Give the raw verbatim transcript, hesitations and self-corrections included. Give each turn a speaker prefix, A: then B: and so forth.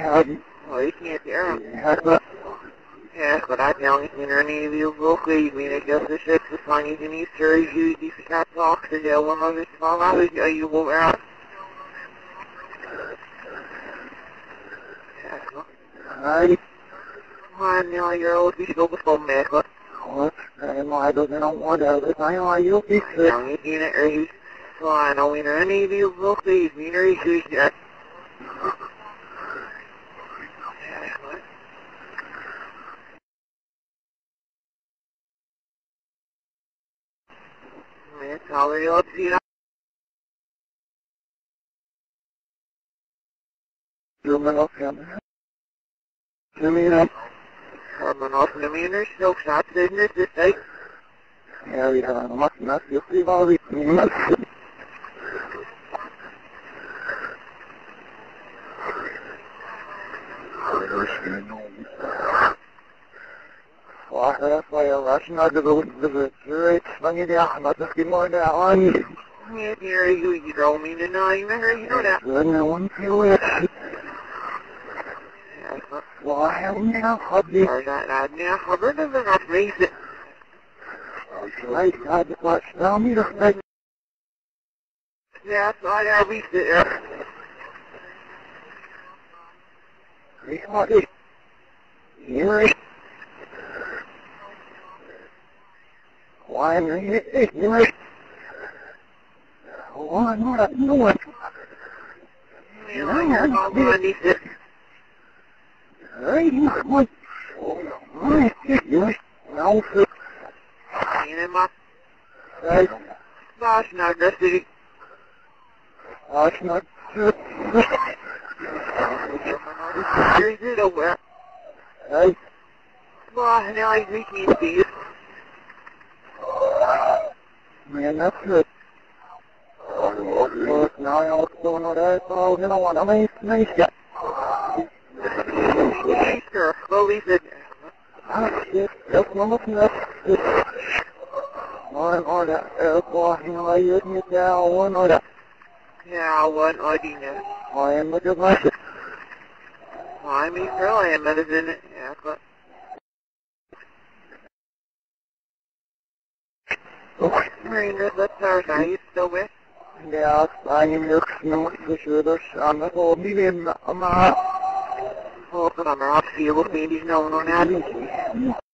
A: had.
B: Oh, you can't hear him.
A: Had what?
B: Yeah, but I tell you, in any of you will please me to just the ships to find you in these series, you these cat talks to deal with others, all others, you will out. Yeah,
A: Hi.
B: why now you're old, you go before me, but
A: What? I'm I don't know what else. I know you'll be
B: I
A: sick.
B: tell you, in it, or you, so I know, in any of you will please me, or you, yeah. That's all they ought to see.
A: Zooming up him. Zooming up.
B: Coming off the meter, no shots in this, this day.
A: Yeah, we have a much mess. You'll see all these mess. واحد فيراشنا دبل جريت بني أحمد تسكيمون دعواني.
B: Yeah, here you, you throw me to know, you never hear that.
A: لأن وين في وين.
B: Yeah,
A: واحد من أخذي.
B: or that, that, now, cover the not race it.
A: Right, God, what? Tell me the fact.
B: That's why I reached it there.
A: Recorded. Here. Why am I ignorant? Why not I know it?
B: You know, you're all on these, this.
A: Hey, what? Why ignorant? No, sir.
B: You know, my,
A: Hey,
B: gosh, not the city.
A: that's not true.
B: Here's it over.
A: Hey,
B: Well, now I reach me to you.
A: man, that's it. Well, now I know what's going on there, so you know what, I mean, nice guy.
B: Sure, well, we said,
A: Ah, shit, that's one of them. One or that, uh, boy, you know, you're in it now, one or that.
B: yeah, one idea.
A: I am looking at my shit.
B: I mean, really, I'm medicine, yeah, but, Marina, that's our guy, you still with?
A: Ja, I am your snow on the whole medium. I'm
B: Oh, but I'm off here with me, he's known on that.